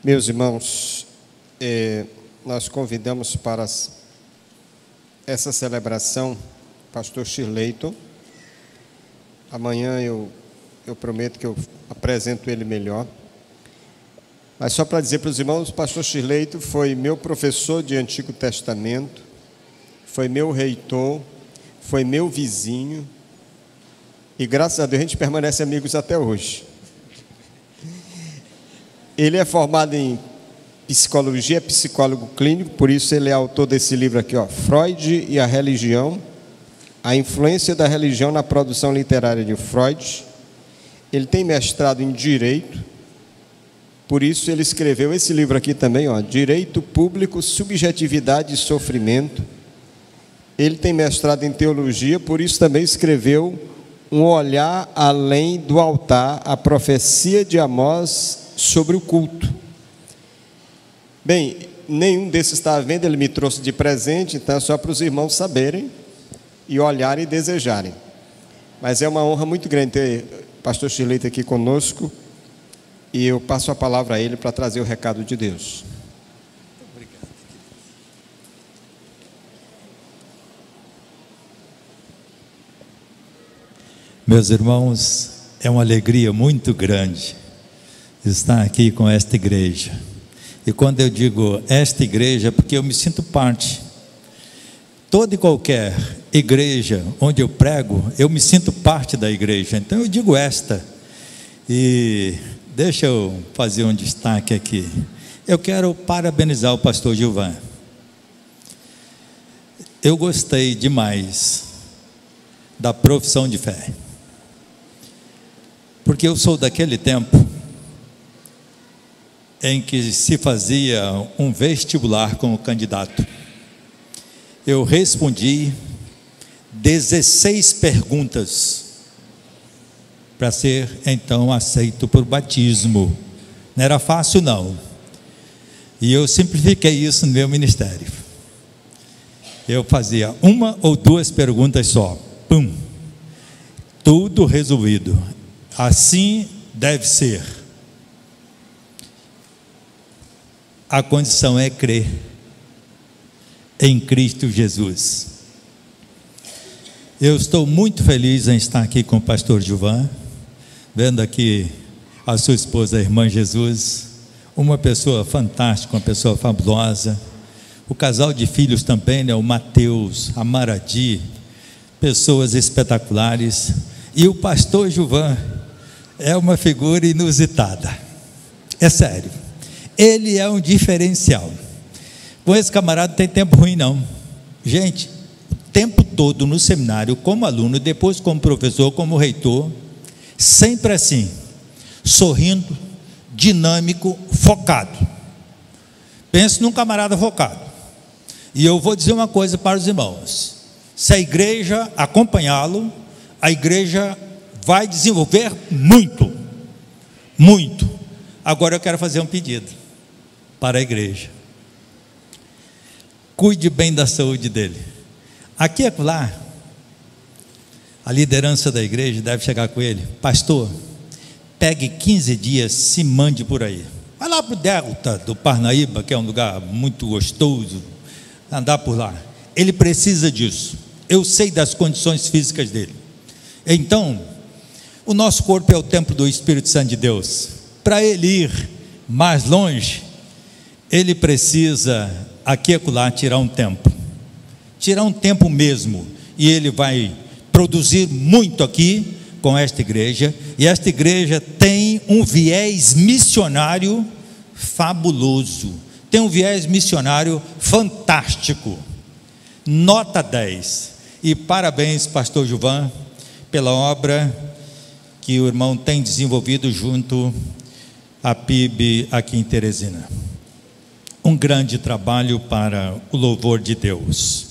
Meus irmãos, nós convidamos para essa celebração pastor Shirleyton. Amanhã eu prometo que eu apresento ele melhor. Mas só para dizer para os irmãos, o pastor Shirleyton foi meu professor de Antigo Testamento, foi meu reitor, foi meu vizinho, e graças a Deus a gente permanece amigos até hoje. Ele é formado em psicologia, é psicólogo clínico, por isso ele é autor desse livro aqui, Freud e a Religião, a influência da religião na produção literária de Freud. Ele tem mestrado em Direito, por isso ele escreveu esse livro aqui também, Direito Público, Subjetividade e Sofrimento. Ele tem mestrado em Teologia, por isso também escreveu Um Olhar Além do Altar, a Profecia de Amós sobre o culto. Bem, nenhum desses está à venda, ele me trouxe de presente, então é só para os irmãos saberem e olharem e desejarem. Mas é uma honra muito grande ter o pastor Shirleyton aqui conosco, e eu passo a palavra a ele para trazer o recado de Deus. Obrigado. Meus irmãos, é uma alegria muito grande estar aqui com esta igreja. E quando eu digo esta igreja, é porque eu me sinto parte. Toda e qualquer igreja onde eu prego, eu me sinto parte da igreja. Então eu digo esta. E deixa eu fazer um destaque aqui. Eu quero parabenizar o pastor Gilvan. Eu gostei demais da profissão de fé. Porque eu sou daquele tempo em que se fazia um vestibular como candidato. Eu respondi 16 perguntas para ser então aceito por batismo. Não era fácil não. E eu simplifiquei isso no meu ministério. Eu fazia uma ou duas perguntas só. Pum! Tudo resolvido. Assim deve ser. A condição é crer em Cristo Jesus. Eu estou muito feliz em estar aqui com o pastor Gilvan, vendo aqui a sua esposa, a irmã Jesus, uma pessoa fantástica, uma pessoa fabulosa, o casal de filhos também, o Mateus, a Maradi, pessoas espetaculares, e o pastor Gilvan é uma figura inusitada, é sério. Ele é um diferencial. Com esse camarada não tem tempo ruim não. Gente, o tempo todo no seminário, como aluno, depois como professor, como reitor, sempre assim, sorrindo, dinâmico, focado. Pense num camarada focado. E eu vou dizer uma coisa para os irmãos: se a igreja acompanhá-lo, a igreja vai desenvolver muito, muito. Agora eu quero fazer um pedido para a igreja: cuide bem da saúde dele. Aqui e lá, a liderança da igreja deve chegar com ele: pastor, pegue 15 dias, se mande por aí, vai lá para o Delta do Parnaíba, que é um lugar muito gostoso, andar por lá. Ele precisa disso. Eu sei das condições físicas dele. Então, o nosso corpo é o templo do Espírito Santo de Deus. Para ele ir mais longe, ele precisa aqui e acolá tirar um tempo mesmo, e ele vai produzir muito aqui com esta igreja, e esta igreja tem um viés missionário fabuloso, tem um viés missionário fantástico, nota 10, e parabéns pastor Gilvan, pela obra que o irmão tem desenvolvido junto à PIB aqui em Teresina. Um grande trabalho para o louvor de Deus.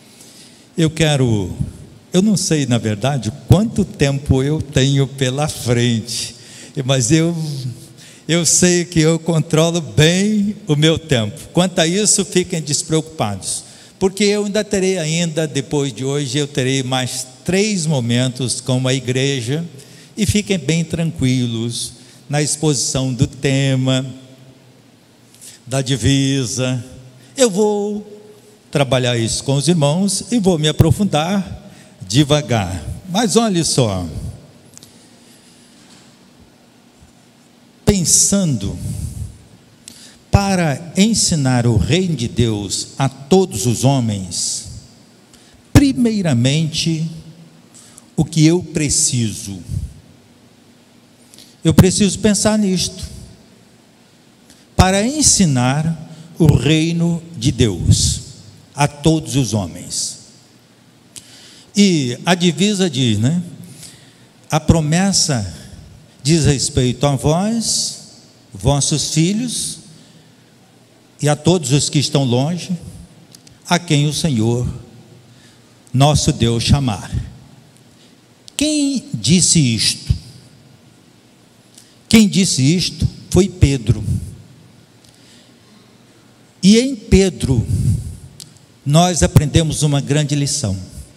Eu não sei na verdade quanto tempo eu tenho pela frente, mas eu sei que eu controlo bem o meu tempo. Quanto a isso, fiquem despreocupados, porque eu depois de hoje, eu terei mais 3 momentos com a igreja, e fiquem bem tranquilos na exposição do tema, da divisa. Eu vou trabalhar isso com os irmãos e vou me aprofundar devagar. Mas olha só, pensando para ensinar o reino de Deus a todos os homens, primeiramente, o que eu preciso pensar nisto, para ensinar o reino de Deus a todos os homens. E a divisa diz, né? A promessa diz respeito a vós, vossos filhos, e a todos os que estão longe, a quem o Senhor, nosso Deus, chamar. Quem disse isto? Quem disse isto foi Pedro. E em Pedro, nós aprendemos uma grande lição.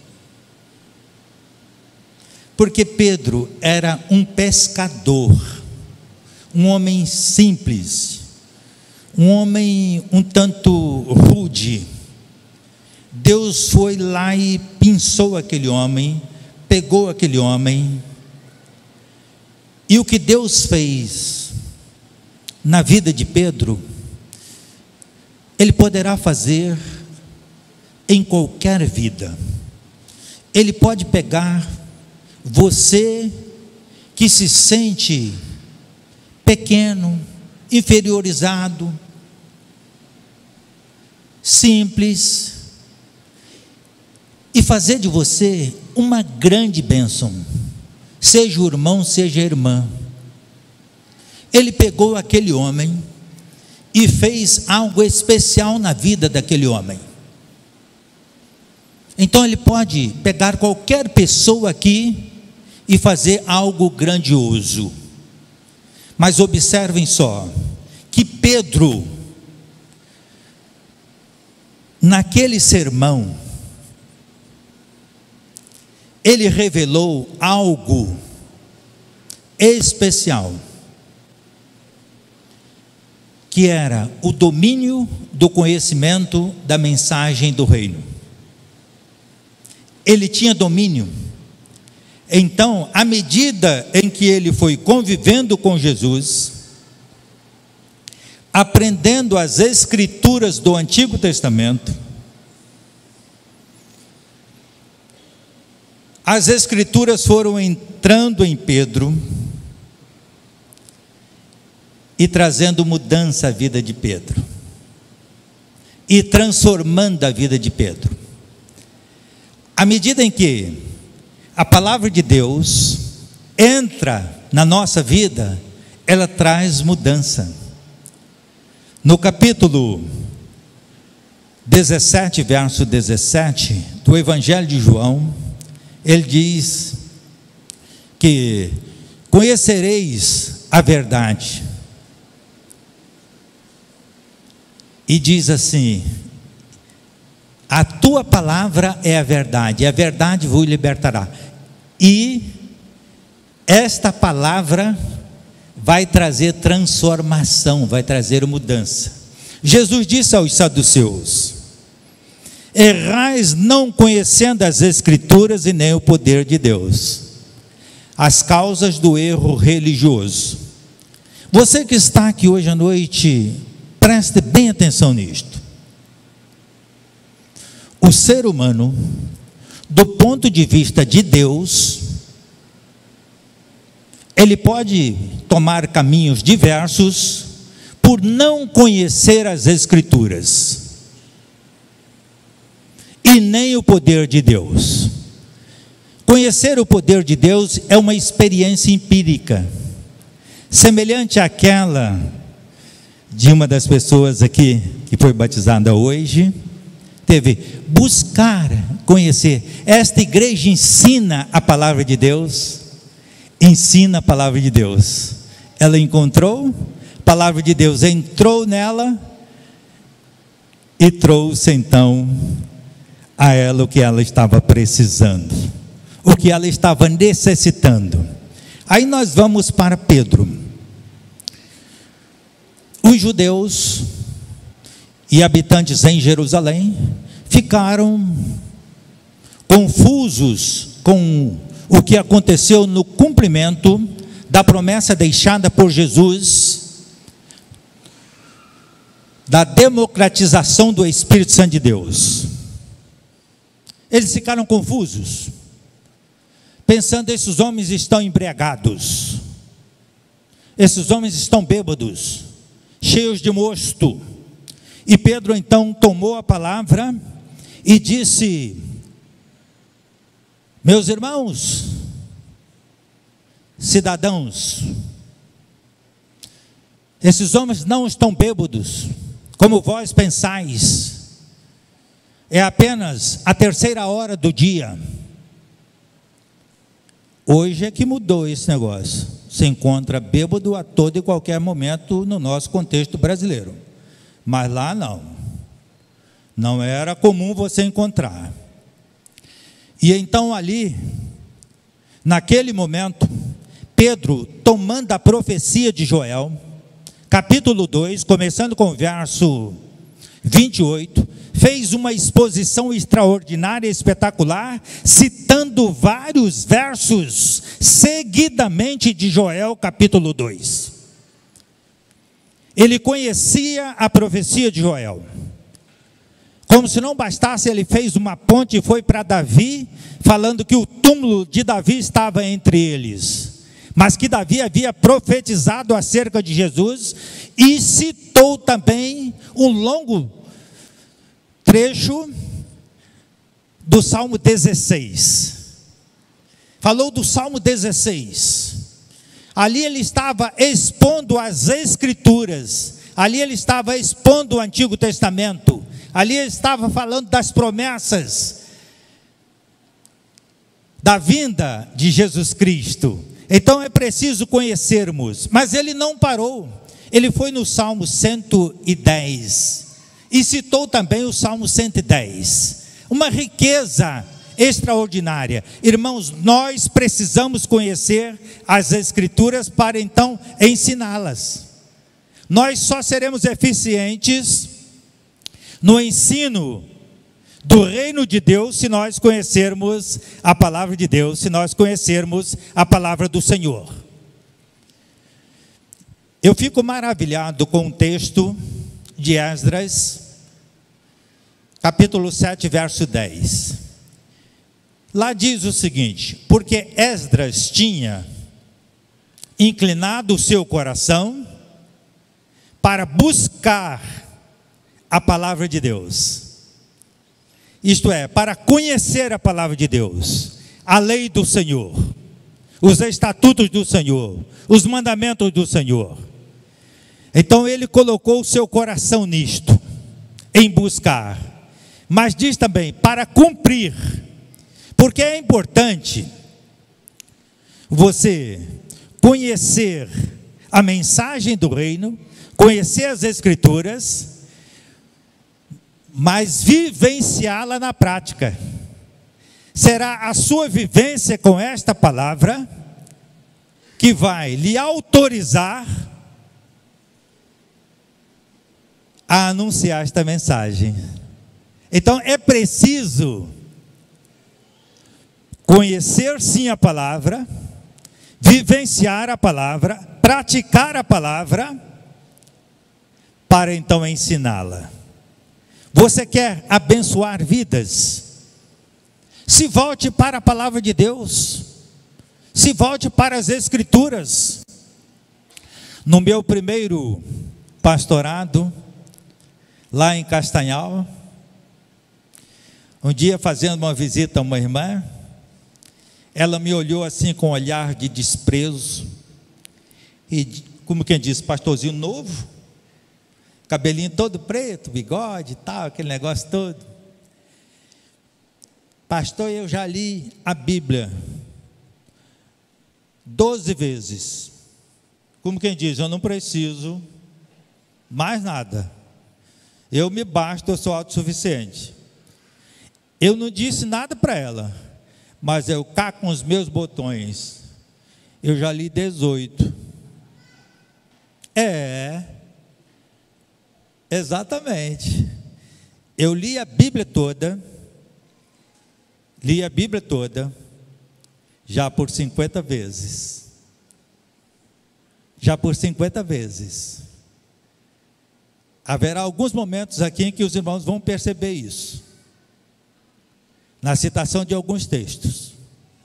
Porque Pedro era um pescador, um homem simples, um homem um tanto rude. Deus foi lá e pinçou aquele homem, pegou aquele homem, e o que Deus fez na vida de Pedro, Ele poderá fazer em qualquer vida. Ele pode pegar você que se sente pequeno, inferiorizado, simples, e fazer de você uma grande bênção, seja o irmão, seja a irmã. Ele pegou aquele homem e fez algo especial na vida daquele homem. Então ele pode pegar qualquer pessoa aqui e fazer algo grandioso. Mas observem só, que Pedro, naquele sermão, ele revelou algo especial, que era o domínio do conhecimento da mensagem do reino. Ele tinha domínio. Então, à medida em que ele foi convivendo com Jesus, aprendendo as escrituras do Antigo Testamento, as escrituras foram entrando em Pedro e trazendo mudança à vida de Pedro, e transformando a vida de Pedro. À medida em que a palavra de Deus entra na nossa vida, ela traz mudança. No capítulo 17, verso 17, do Evangelho de João, ele diz que conhecereis a verdade. E diz assim: a tua palavra é a verdade vos libertará. E esta palavra vai trazer transformação, vai trazer mudança. Jesus disse aos saduceus: errais não conhecendo as escrituras e nem o poder de Deus. As causas do erro religioso. Você que está aqui hoje à noite, preste bem atenção nisto. O ser humano, do ponto de vista de Deus, ele pode tomar caminhos diversos por não conhecer as escrituras e nem o poder de Deus. Conhecer o poder de Deus é uma experiência empírica, semelhante àquela de uma das pessoas aqui que foi batizada hoje. Teve buscar conhecer. Esta igreja ensina a palavra de Deus, ensina a palavra de Deus. Ela encontrou, a palavra de Deus entrou nela e trouxe então a ela o que ela estava precisando, o que ela estava necessitando. Aí nós vamos para Pedro. Os judeus e habitantes em Jerusalém ficaram confusos com o que aconteceu no cumprimento da promessa deixada por Jesus, da democratização do Espírito Santo de Deus. Eles ficaram confusos, pensando: esses homens estão embriagados, esses homens estão bêbados, cheios de mosto. E Pedro então tomou a palavra e disse: meus irmãos, cidadãos, esses homens não estão bêbados, como vós pensais. É apenas a 3ª hora do dia. Hoje é que mudou esse negócio. Se encontra bêbado a todo e qualquer momento no nosso contexto brasileiro. Mas lá não. Não era comum você encontrar. E então ali, naquele momento, Pedro, tomando a profecia de Joel, capítulo 2, começando com o verso 28, fez uma exposição extraordinária e espetacular, citando vários versos seguidamente de Joel capítulo 2. Ele conhecia a profecia de Joel. Como se não bastasse, ele fez uma ponte e foi para Davi, falando que o túmulo de Davi estava entre eles, mas que Davi havia profetizado acerca de Jesus, e citou também um longo trecho do Salmo 16. Falou do Salmo 16. Ali ele estava expondo as Escrituras, ali ele estava expondo o Antigo Testamento, ali ele estava falando das promessas da vinda de Jesus Cristo. Então é preciso conhecermos, mas ele não parou, ele foi no Salmo 110 e citou também o Salmo 110, uma riqueza extraordinária. Irmãos, nós precisamos conhecer as Escrituras para então ensiná-las. Nós só seremos eficientes no ensino do reino de Deus se nós conhecermos a palavra de Deus, se nós conhecermos a palavra do Senhor. Eu fico maravilhado com o texto de Esdras, capítulo 7, verso 10. Lá diz o seguinte: porque Esdras tinha inclinado o seu coração para buscar a palavra de Deus. Isto é, para conhecer a palavra de Deus, a lei do Senhor, os estatutos do Senhor, os mandamentos do Senhor. Então ele colocou o seu coração nisto, em buscar. Mas diz também, para cumprir. Porque é importante você conhecer a mensagem do reino, conhecer as Escrituras, mas vivenciá-la na prática. Será a sua vivência com esta palavra que vai lhe autorizar a anunciar esta mensagem. Então é preciso conhecer sim a palavra, vivenciar a palavra, praticar a palavra, para então ensiná-la. Você quer abençoar vidas? Se volte para a palavra de Deus, se volte para as Escrituras. No meu primeiro pastorado, lá em Castanhal, um dia fazendo uma visita a uma irmã, ela me olhou assim com um olhar de desprezo, e como quem diz, pastorzinho novo, cabelinho todo preto, bigode e tal, aquele negócio todo. Pastor, eu já li a Bíblia 12 vezes. Como quem diz, eu não preciso mais nada. Eu me basto, eu sou autossuficiente. Eu não disse nada para ela, mas eu cá com os meus botões, eu já li 18. Exatamente. Eu li a Bíblia toda, já por 50 vezes. Já por 50 vezes. Haverá alguns momentos aqui em que os irmãos vão perceber isso, na citação de alguns textos.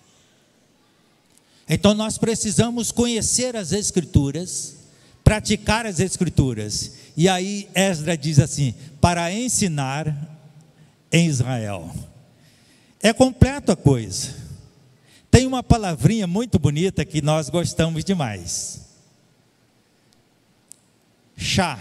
Então nós precisamos conhecer as Escrituras, praticar as Escrituras. E aí Esdras diz assim: para ensinar em Israel. É completa a coisa. Tem uma palavrinha muito bonita que nós gostamos demais. Chá.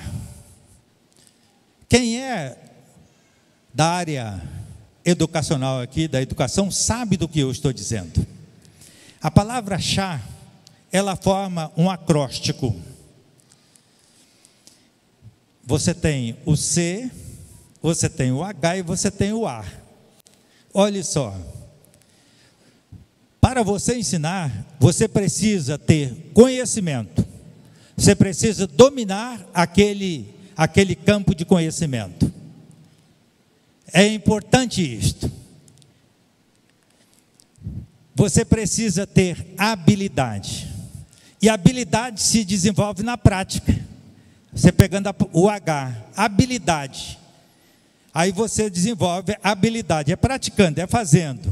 Quem é da área educacional aqui, da educação, sabe do que eu estou dizendo. A palavra chá, ela forma um acróstico. Você tem o C, você tem o H e você tem o A. Olha só. Para você ensinar, você precisa ter conhecimento. Você precisa dominar aquele campo de conhecimento. É importante isto. Você precisa ter habilidade. E a habilidade se desenvolve na prática. Você pegando o H, habilidade. Aí você desenvolve habilidade. É praticando, é fazendo.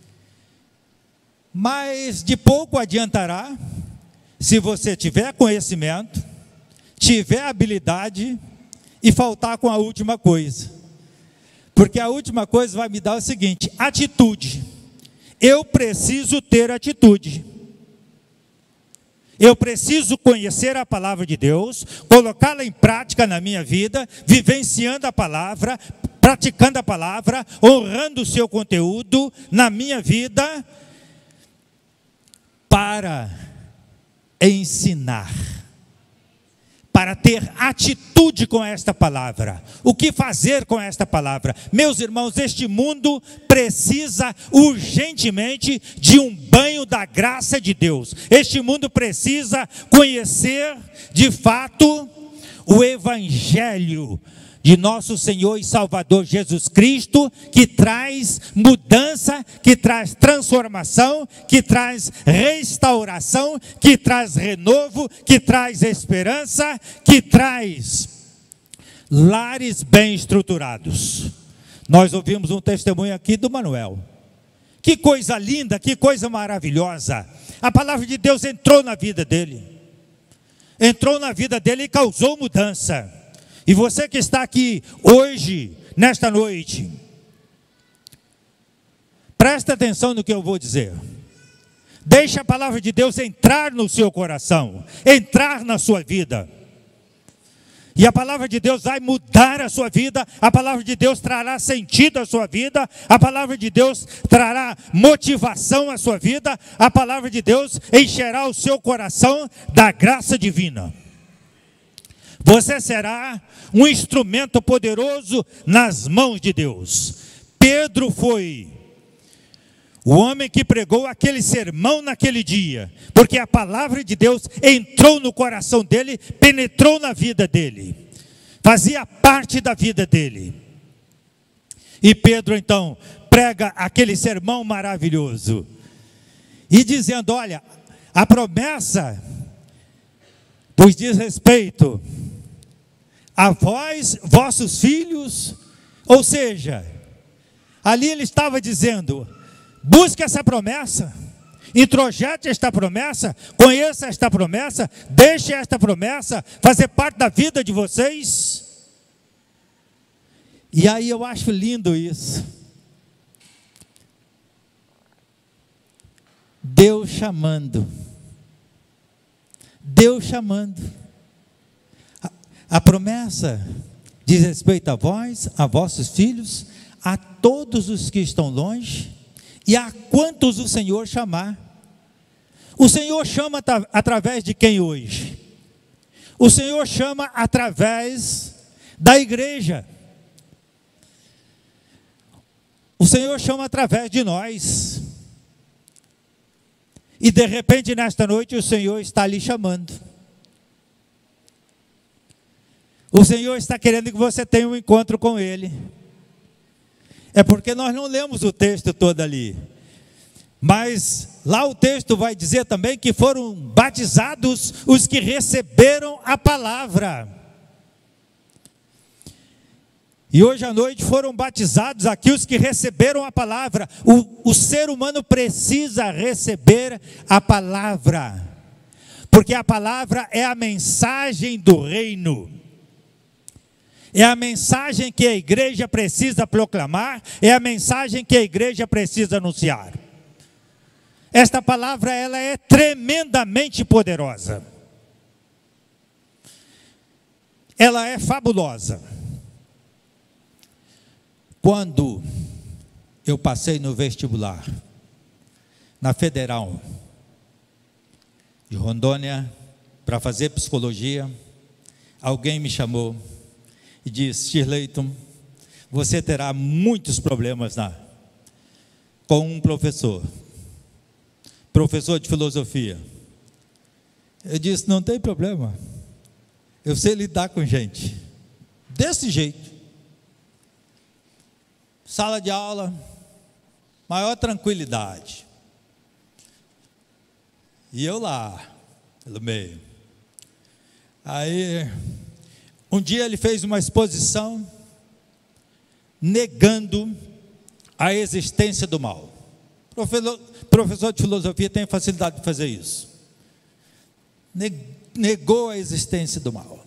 Mas de pouco adiantará se você tiver conhecimento, tiver habilidade e faltar com a última coisa. Porque a última coisa vai me dar o seguinte: atitude. Eu preciso ter atitude. Eu preciso conhecer a palavra de Deus, colocá-la em prática na minha vida, vivenciando a palavra, praticando a palavra, honrando o seu conteúdo na minha vida, para ensinar, para ter atitude com esta palavra. O que fazer com esta palavra? Meus irmãos, este mundo precisa urgentemente de um banho da graça de Deus. Este mundo precisa conhecer de fato o Evangelho de nosso Senhor e Salvador Jesus Cristo, que traz mudança, que traz transformação, que traz restauração, que traz renovo, que traz esperança, que traz lares bem estruturados. Nós ouvimos um testemunho aqui do Manuel. Que coisa linda, que coisa maravilhosa. A palavra de Deus entrou na vida dele. Entrou na vida dele e causou mudança. E você que está aqui hoje, nesta noite, presta atenção no que eu vou dizer. Deixe a palavra de Deus entrar no seu coração, entrar na sua vida. E a palavra de Deus vai mudar a sua vida, a palavra de Deus trará sentido à sua vida, a palavra de Deus trará motivação à sua vida, a palavra de Deus encherá o seu coração da graça divina. Você será um instrumento poderoso nas mãos de Deus. Pedro foi o homem que pregou aquele sermão naquele dia, porque a palavra de Deus entrou no coração dele, penetrou na vida dele, fazia parte da vida dele. E Pedro então prega aquele sermão maravilhoso, e dizendo: olha, a promessa vos diz respeito a vós, vossos filhos. Ou seja, ali ele estava dizendo: busque essa promessa, introjete esta promessa, conheça esta promessa, deixe esta promessa fazer parte da vida de vocês. E aí eu acho lindo isso. Deus chamando. Deus chamando. A promessa diz respeito a vós, a vossos filhos, a todos os que estão longe e a quantos o Senhor chamar. O Senhor chama através de quem hoje? O Senhor chama através da igreja. O Senhor chama através de nós. E de repente nesta noite o Senhor está lhe chamando. O Senhor está querendo que você tenha um encontro com Ele. É porque nós não lemos o texto todo ali. Mas lá o texto vai dizer também que foram batizados os que receberam a palavra. E hoje à noite foram batizados aqui os que receberam a palavra. O ser humano precisa receber a palavra, porque a palavra é a mensagem do reino. É a mensagem que a igreja precisa proclamar, é a mensagem que a igreja precisa anunciar. Esta palavra, ela é tremendamente poderosa. Ela é fabulosa. Quando eu passei no vestibular, na Federal de Rondônia, para fazer psicologia, alguém me chamou e disse: Shirleyton, você terá muitos problemas com um professor de filosofia. Eu disse: não tem problema, eu sei lidar com gente, desse jeito. Sala de aula, maior tranquilidade. E eu lá, pelo meio. Aí, um dia ele fez uma exposição negando a existência do mal. Professor de filosofia tem facilidade de fazer isso. Negou a existência do mal.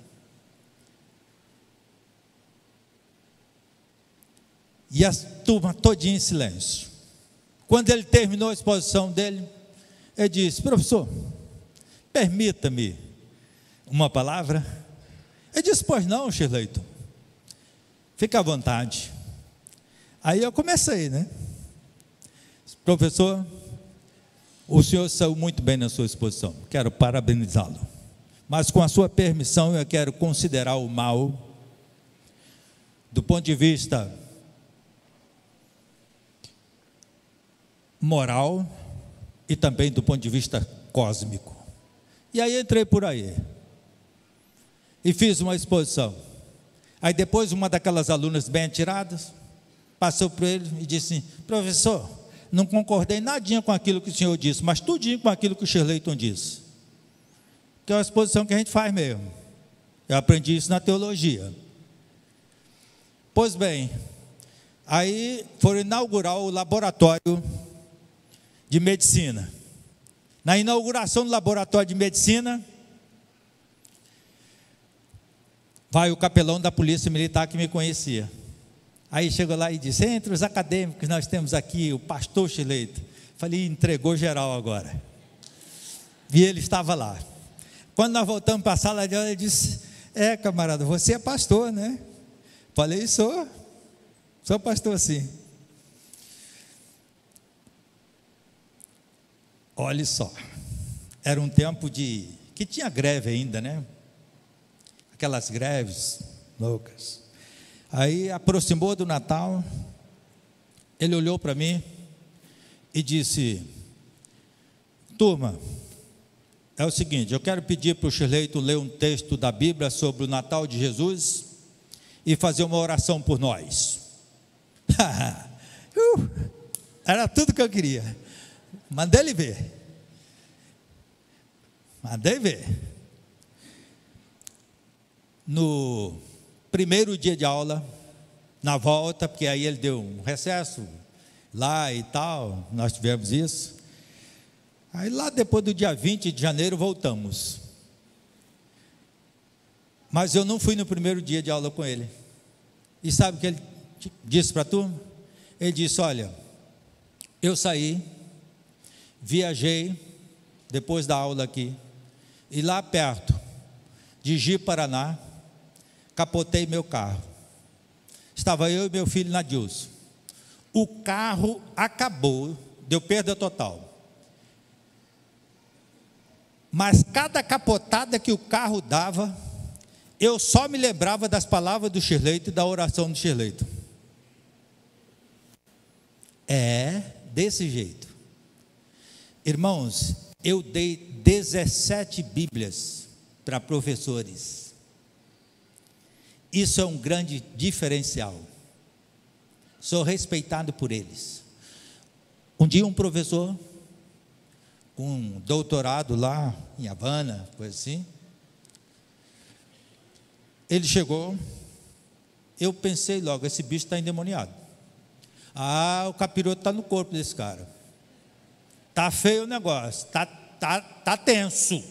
E a turma todinha em silêncio. Quando ele terminou a exposição dele, ele disse: professor, permita-me uma palavra. Ele disse: pois não, Shirleyton, fica à vontade. Aí eu comecei, né? Professor, o senhor saiu muito bem na sua exposição, quero parabenizá-lo, mas com a sua permissão eu quero considerar o mal do ponto de vista moral e também do ponto de vista cósmico. E aí entrei por aí e fiz uma exposição. Aí depois uma daquelas alunas bem atiradas passou por ele e disse: professor, não concordei nadinha com aquilo que o senhor disse, mas tudinho com aquilo que o Shirleyton disse, que é uma exposição que a gente faz mesmo. Eu aprendi isso na teologia. Pois bem, aí foram inaugurar o laboratório de medicina. Na inauguração do laboratório de medicina, vai o capelão da polícia militar que me conhecia. Aí chegou lá e disse: entre os acadêmicos nós temos aqui o pastor Shirleyton. Falei: entregou geral agora. E ele estava lá. Quando nós voltamos para a sala de aula, ele disse: camarada, você é pastor, né? Falei: sou pastor sim. Olha só, era um tempo que tinha greve ainda, né? Aquelas greves loucas. Aí aproximou do Natal, ele olhou para mim e disse: turma, é o seguinte, eu quero pedir para o Shirleyton ler um texto da Bíblia sobre o Natal de Jesus e fazer uma oração por nós. Era tudo que eu queria. Mandei ele ver. No primeiro dia de aula, na volta, porque aí ele deu um recesso lá e tal, nós tivemos isso. Aí lá depois do dia 20 de janeiro voltamos. Mas eu não fui no primeiro dia de aula com ele. E sabe o que ele disse para a turma? Ele disse: olha, eu saí, viajei depois da aula aqui, e lá perto de Ji-Paraná, capotei meu carro. Estava eu e meu filho na Dilson. O carro acabou, deu perda total. Mas cada capotada que o carro dava, eu só me lembrava das palavras do Shirleyton e da oração do Shirleyton. É desse jeito. Irmãos, eu dei 17 Bíblias para professores. Isso é um grande diferencial. Sou respeitado por eles. Um dia um professor, com um doutorado lá em Havana, coisa assim, ele chegou, eu pensei logo, esse bicho está endemoniado. O capiroto está no corpo desse cara. Está feio o negócio, tá tenso.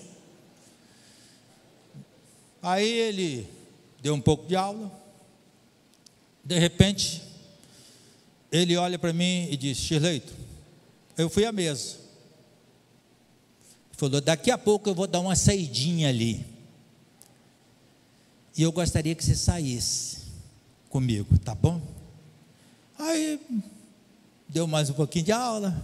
Aí ele deu um pouco de aula, de repente, ele olha para mim e diz: Shirleito, eu fui à mesa. Ele falou: daqui a pouco eu vou dar uma saidinha ali, e eu gostaria que você saísse comigo, tá bom? Aí, deu mais um pouquinho de aula.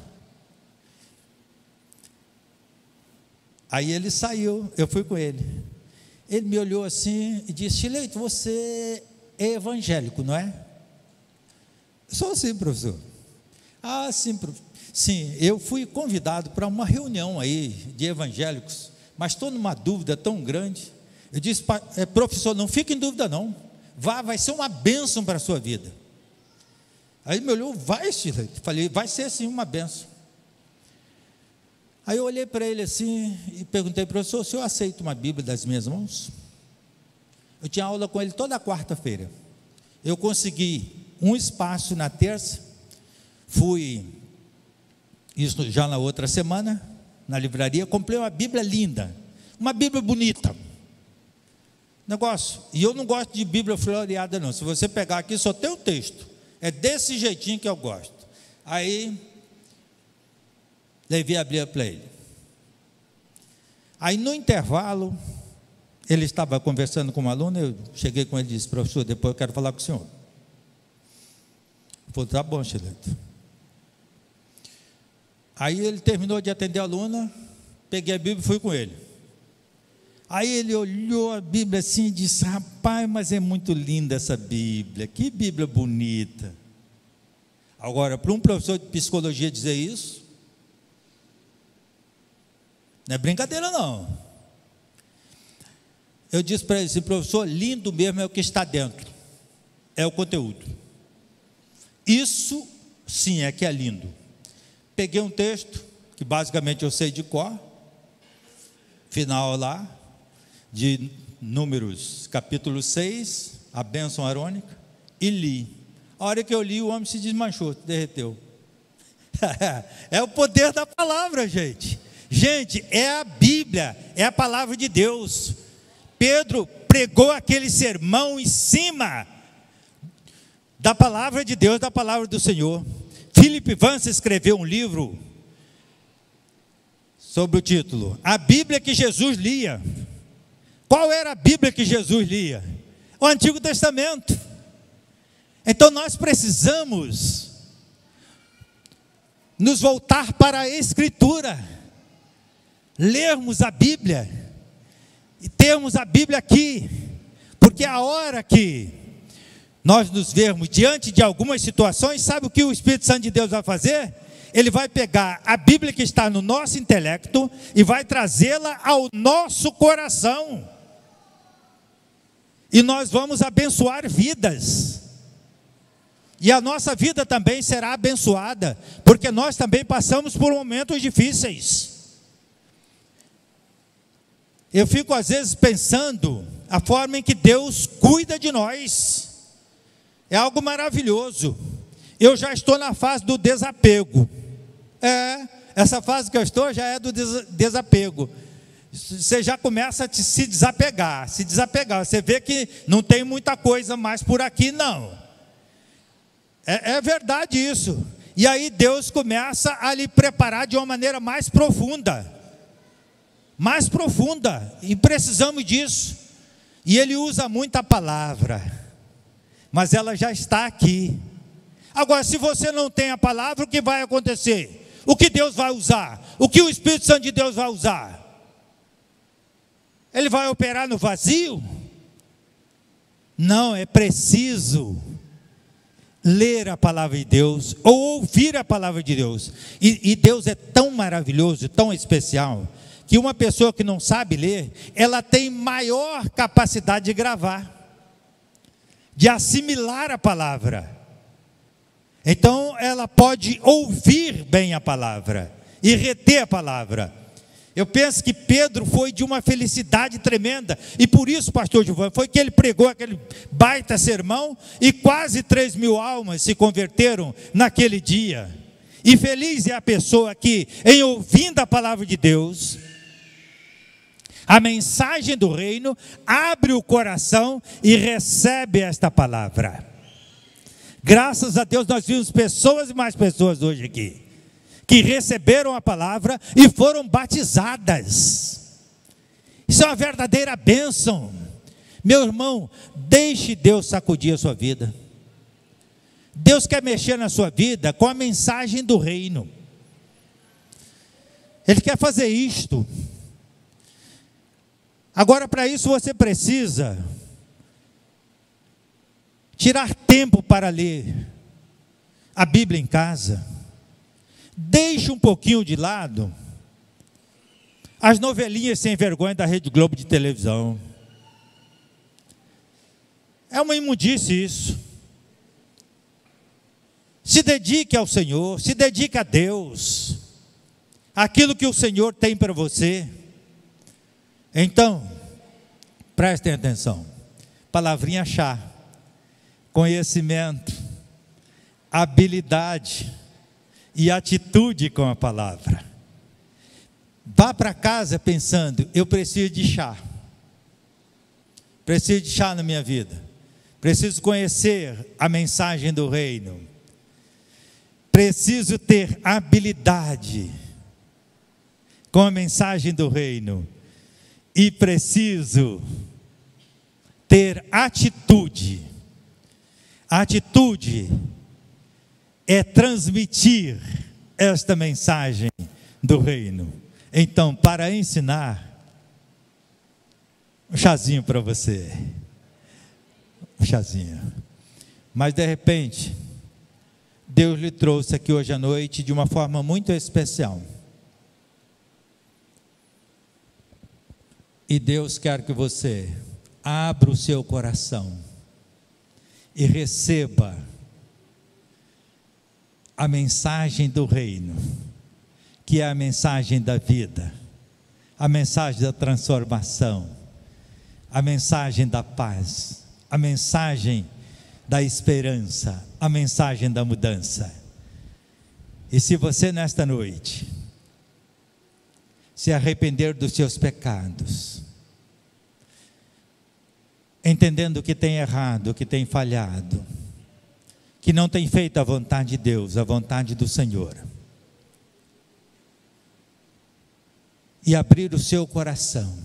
Aí ele saiu, eu fui com ele. Ele me olhou assim e disse: Shirleito, você é evangélico, não é? Sou sim, professor. Sim, sim, eu fui convidado para uma reunião aí de evangélicos, mas estou numa dúvida tão grande. Eu disse: professor, não fique em dúvida não, vai ser uma bênção para a sua vida. Aí ele me olhou: vai, Shirleito? Falei: vai ser sim uma bênção. Aí eu olhei para ele assim e perguntei: professor, o senhor aceita uma Bíblia das minhas mãos? Eu tinha aula com ele toda quarta-feira. Eu consegui um espaço na terça, fui, isso já na outra semana, na livraria, comprei uma Bíblia linda, uma Bíblia bonita, negócio, e eu não gosto de Bíblia floreada não, se você pegar aqui só tem o texto, é desse jeitinho que eu gosto. Aí, levei a Bíblia para ele. Aí no intervalo, ele estava conversando com um aluno, eu cheguei com ele e disse: professor, depois eu quero falar com o senhor. Ele falou: tá bom, Shirleito. Aí ele terminou de atender a aluna, peguei a Bíblia e fui com ele. Aí ele olhou a Bíblia assim e disse: rapaz, mas é muito linda essa Bíblia, que Bíblia bonita. Agora, para um professor de psicologia dizer isso, não é brincadeira não. Eu disse para ele assim: professor, lindo mesmo é o que está dentro, é o conteúdo. Isso sim é que é lindo. Peguei um texto, que basicamente eu sei de cor, final lá, de Números, capítulo 6, a bênção arônica, e li. A hora que eu li, o homem se desmanchou, derreteu. É o poder da palavra, gente. Gente, é a Bíblia, é a palavra de Deus. Pedro pregou aquele sermão em cima da palavra de Deus, da palavra do Senhor. Philip Vance escreveu um livro sobre o título: A Bíblia que Jesus lia. Qual era a Bíblia que Jesus lia? O Antigo Testamento. Então nós precisamos nos voltar para a Escritura, lermos a Bíblia e termos a Bíblia aqui, porque a hora que nós nos vermos diante de algumas situações, sabe o que o Espírito Santo de Deus vai fazer? Ele vai pegar a Bíblia que está no nosso intelecto e vai trazê-la ao nosso coração, e nós vamos abençoar vidas, e a nossa vida também será abençoada, porque nós também passamos por momentos difíceis. Eu fico às vezes pensando a forma em que Deus cuida de nós. É algo maravilhoso. Eu já estou na fase do desapego. Essa fase que eu estou já é do desapego. Você já começa a se desapegar. Você vê que não tem muita coisa mais por aqui, não. É verdade isso. E aí Deus começa a lhe preparar de uma maneira mais profunda. Mais profunda. E precisamos disso. E Ele usa muito a palavra, mas ela já está aqui. Agora, se você não tem a palavra, o que vai acontecer? O que Deus vai usar? O que o Espírito Santo de Deus vai usar? Ele vai operar no vazio? Não, é preciso ler a palavra de Deus, ou ouvir a palavra de Deus. E Deus é tão maravilhoso, tão especial, que uma pessoa que não sabe ler, ela tem maior capacidade de gravar. de assimilar a palavra. Então ela pode ouvir bem a palavra e reter a palavra. Eu penso que Pedro foi de uma felicidade tremenda, e por isso, pastor Giovanni, foi que ele pregou aquele baita sermão, e quase 3.000 almas se converteram naquele dia. E feliz é a pessoa que, em ouvindo a palavra de Deus, a mensagem do reino, abre o coração e recebe esta palavra. Graças a Deus nós vimos pessoas e mais pessoas hoje aqui, que receberam a palavra e foram batizadas. Isso é uma verdadeira bênção. Meu irmão, deixe Deus sacudir a sua vida. Deus quer mexer na sua vida com a mensagem do reino. Ele quer fazer isto. Agora, para isso você precisa tirar tempo para ler a Bíblia em casa. Deixe um pouquinho de lado as novelinhas sem vergonha da Rede Globo de televisão. É uma imundície isso. Se dedique ao Senhor, se dedique a Deus, aquilo que o Senhor tem para você. Então, prestem atenção, palavrinha chá, conhecimento, habilidade e atitude com a palavra. Vá para casa pensando, eu preciso de chá. Preciso de chá na minha vida. Preciso conhecer a mensagem do reino. Preciso ter habilidade com a mensagem do reino. E preciso ter atitude. Atitude é transmitir esta mensagem do reino. Então, para ensinar, um chazinho para você. Um chazinho. Mas de repente, Deus lhe trouxe aqui hoje à noite de uma forma muito especial. E Deus quer que você abra o seu coração e receba a mensagem do reino, que é a mensagem da vida, a mensagem da transformação, a mensagem da paz, a mensagem da esperança, a mensagem da mudança. E se você nesta noite se arrepender dos seus pecados, entendendo que tem errado, que tem falhado, que não tem feito a vontade de Deus, a vontade do Senhor, e abrir o seu coração,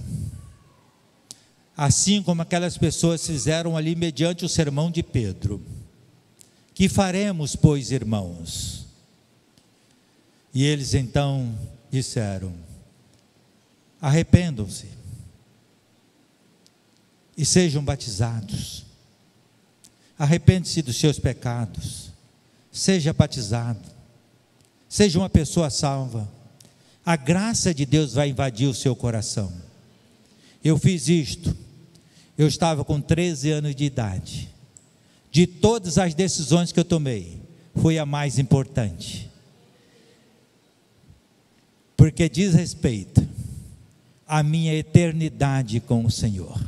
assim como aquelas pessoas fizeram ali mediante o sermão de Pedro. Que faremos, pois, irmãos? E eles então disseram: arrependam-se e sejam batizados. Arrepende-se dos seus pecados, seja batizado, seja uma pessoa salva. A graça de Deus vai invadir o seu coração. Eu fiz isto, eu estava com 13 anos de idade. De todas as decisões que eu tomei, foi a mais importante, porque diz respeito à minha eternidade com o Senhor.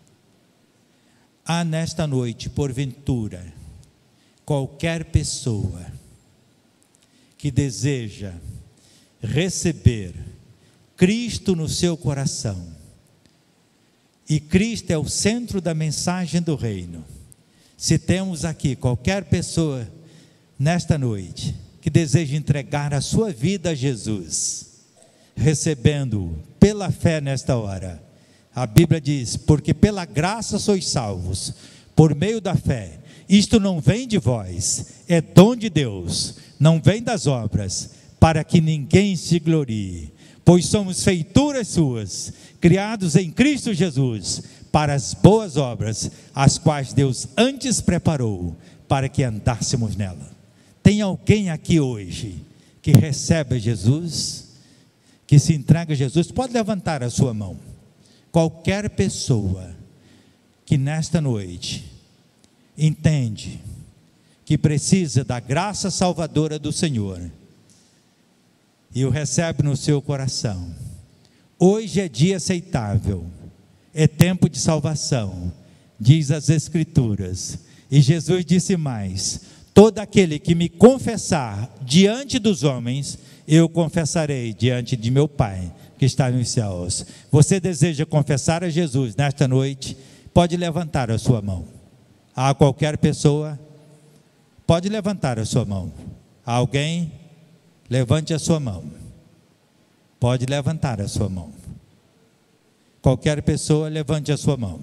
Há nesta noite, porventura, qualquer pessoa que deseja receber Cristo no seu coração, e Cristo é o centro da mensagem do reino. Se temos aqui qualquer pessoa nesta noite que deseja entregar a sua vida a Jesus, recebendo-o pela fé nesta hora, a Bíblia diz: porque pela graça sois salvos, por meio da fé. Isto não vem de vós, é dom de Deus, não vem das obras, para que ninguém se glorie. Pois somos feituras suas, criados em Cristo Jesus, para as boas obras, as quais Deus antes preparou, para que andássemos nela. Tem alguém aqui hoje que recebe Jesus, que se entrega a Jesus? Pode levantar a sua mão. Qualquer pessoa que nesta noite entende que precisa da graça salvadora do Senhor e o recebe no seu coração, hoje é dia aceitável, é tempo de salvação, diz as Escrituras. E Jesus disse mais: todo aquele que me confessar diante dos homens, eu confessarei diante de meu Pai que está nos céus. Você deseja confessar a Jesus nesta noite? Pode levantar a sua mão. A qualquer pessoa, pode levantar a sua mão. A alguém, levante a sua mão. Pode levantar a sua mão. Qualquer pessoa, levante a sua mão.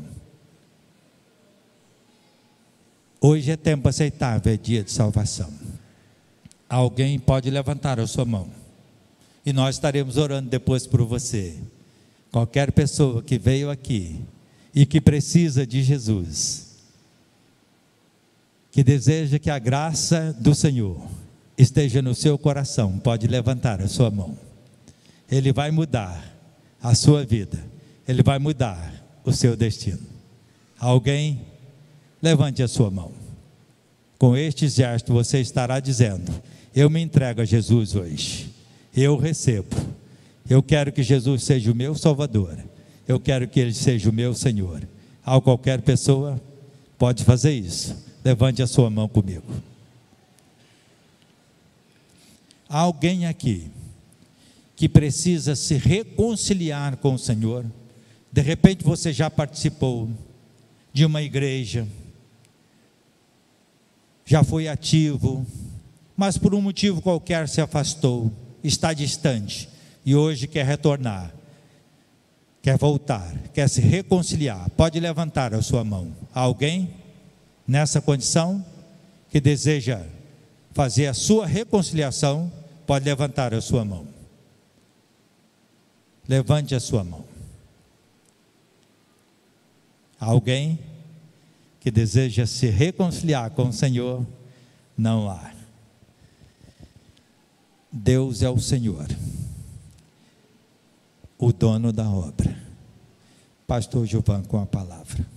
Hoje é tempo aceitável, é dia de salvação. Alguém pode levantar a sua mão. E nós estaremos orando depois por você. Qualquer pessoa que veio aqui e que precisa de Jesus, que deseja que a graça do Senhor esteja no seu coração, pode levantar a sua mão. Ele vai mudar a sua vida. Ele vai mudar o seu destino. Alguém, levante a sua mão. Com este gesto você estará dizendo: eu me entrego a Jesus hoje. Eu recebo. Eu quero que Jesus seja o meu Salvador. Eu quero que Ele seja o meu Senhor. A qualquer pessoa pode fazer isso. Levante a sua mão comigo. Há alguém aqui que precisa se reconciliar com o Senhor? De repente você já participou de uma igreja, já foi ativo, mas por um motivo qualquer se afastou, está distante e hoje quer retornar, quer voltar, quer se reconciliar. Pode levantar a sua mão. Há alguém nessa condição que deseja fazer a sua reconciliação? Pode levantar a sua mão. Levante a sua mão. Há alguém que deseja se reconciliar com o Senhor? Não há. Deus é o Senhor, o dono da obra. Pastor Gilvan com a palavra.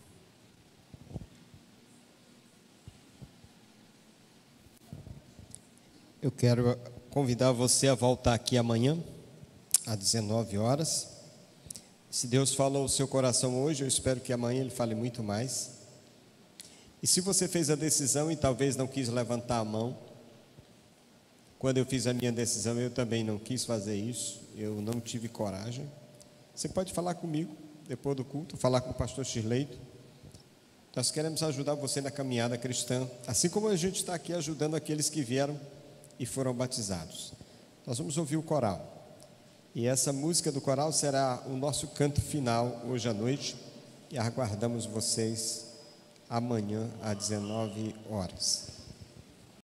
Eu quero convidar você a voltar aqui amanhã, às 19 horas. Se Deus falou o seu coração hoje, eu espero que amanhã Ele fale muito mais. E se você fez a decisão e talvez não quis levantar a mão, quando eu fiz a minha decisão, eu também não quis fazer isso, eu não tive coragem. Você pode falar comigo, depois do culto, falar com o pastor Shirleito. Nós queremos ajudar você na caminhada cristã, assim como a gente está aqui ajudando aqueles que vieram e foram batizados. Nós vamos ouvir o coral. E essa música do coral será o nosso canto final hoje à noite. E aguardamos vocês amanhã às 19 horas.